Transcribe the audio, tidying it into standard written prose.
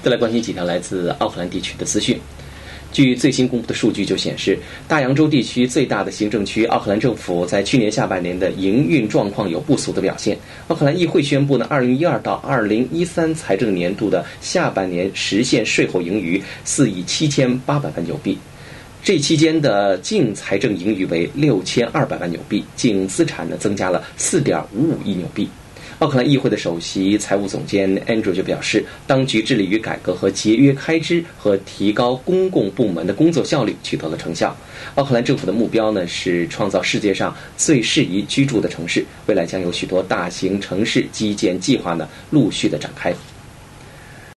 再来关心几条来自奥克兰地区的资讯。据最新公布的数据就显示，大洋洲地区最大的行政区奥克兰政府在去年下半年的营运状况有不俗的表现。奥克兰议会宣布呢，2012到2013财政年度的下半年实现税后盈余4亿7800万纽币，这期间的净财政盈余为6200万纽币，净资产呢增加了4.55亿纽币。奥克兰议会的首席财务总监 Andrew 就表示，当局致力于改革和节约开支和提高公共部门的工作效率取得了成效。奥克兰政府的目标呢是创造世界上最适宜居住的城市，未来将有许多大型城市基建计划呢陆续的展开。